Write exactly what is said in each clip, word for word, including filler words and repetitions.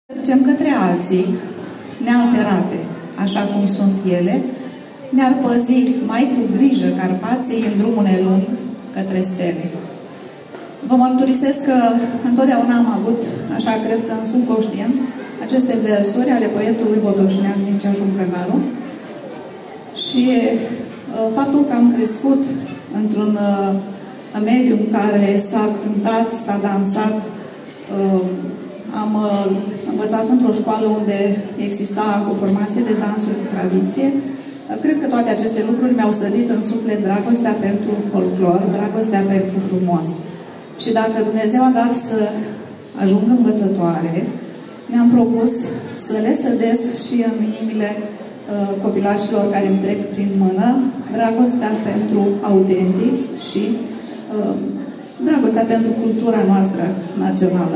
Mergem către alții, nealterate, așa cum sunt ele, ne-ar păzi mai cu grijă Carpații în drumul nelung către stele. Vă mărturisesc că întotdeauna am avut, așa cred că îmi sunt conștient, aceste versuri ale poetului botoșnean Mircea Juncănaru și uh, faptul că am crescut într-un uh, mediu în care s-a cântat, s-a dansat, uh, am uh, învățat într-o școală unde exista o formație de dansuri cu tradiție. Uh, cred că toate aceste lucruri mi-au sădit în suflet dragostea pentru folclor, dragostea pentru frumos. Și dacă Dumnezeu a dat să ajung învățătoare, mi-am propus să le sădesc și în inimile uh, copilașilor care îmi trec prin mână dragostea pentru autentic și uh, dragostea pentru cultura noastră națională.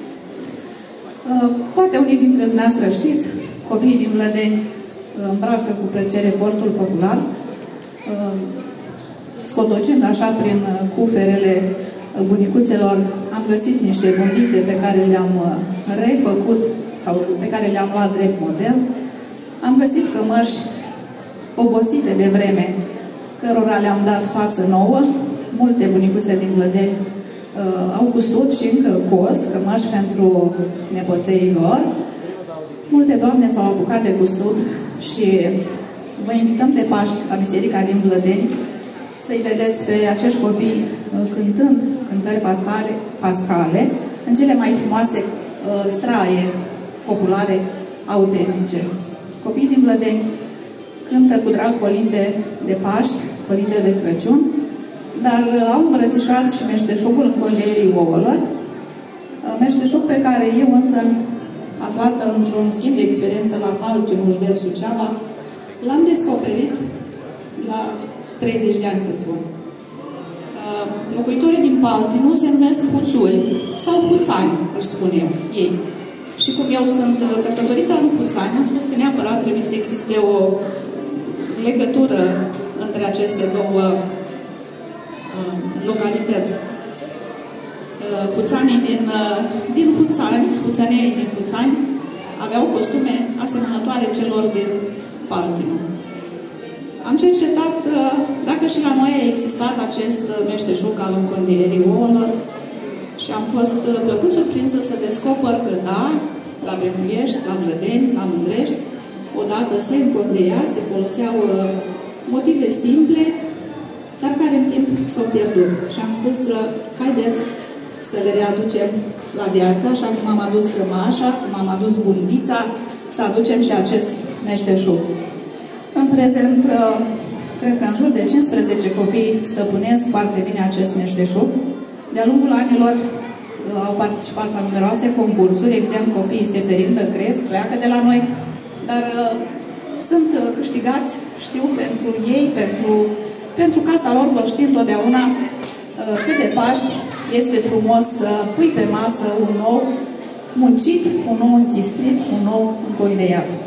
Uh, poate unii dintre dumneavoastră știți, copiii din Vlădeni uh, îmbracă cu plăcere portul popular, uh, scotocind așa prin uh, cuferele bunicuțelor, am găsit niște bundițe pe care le-am refăcut sau pe care le-am luat drept model. Am găsit cămăși obosite de vreme, cărora le-am dat față nouă. Multe bunicuțe din Vlădeni uh, au cusut și încă cos cămăși pentru nepoței lor. Multe doamne s-au apucat de cusut și vă invităm de Paști la Biserica din Vlădeni să-i vedeți pe acești copii uh, cântând cântări pascale, pascale în cele mai frumoase uh, straie populare autentice. Copiii din Vlădeni cântă cu drag colinde de Paști, colinde de Crăciun, dar uh, au îmbrățișat și meșteșugul încolierii ouălor, uh, meșteșug pe care eu însă, aflată într-un schimb de experiență la Paltiu, în județul Suceava, l-am descoperit la treizeci de ani, să spun. Uh, locuitorii din Paltinu se numesc Huțuri sau Huțani, își spun eu, ei. Și cum eu sunt căsătorită în Huțani, am spus că neapărat trebuie să existe o legătură între aceste două uh, localități. Uh, Huțanii din, uh, din Huțani, huțănerii din Huțani, aveau costume asemănătoare celor din Paltinu. Am cercetat dacă și la noi a existat acest meșteșug al încondierii ouălor și am fost plăcut surprinsă să descoper că da, la Bemuiești, la Vlădeni, la Mândrești, odată se încondeia, se foloseau motive simple, dar care în timp s-au pierdut. Și am spus, haideți să le readucem la viață, așa cum am adus cămașa, cum am adus bundița, să aducem și acest meșteșug. În prezent, cred că în jur de cincisprezece copii stăpânesc foarte bine acest meșteșug. De-a lungul anilor au participat la numeroase concursuri, evident copiii se perindă, cresc, pleacă de la noi, dar sunt câștigați, știu, pentru ei, pentru, pentru casa lor, vor ști întotdeauna cât de Paști este frumos să pui pe masă un nou muncit, un nou închistrit, un nou încoideiat.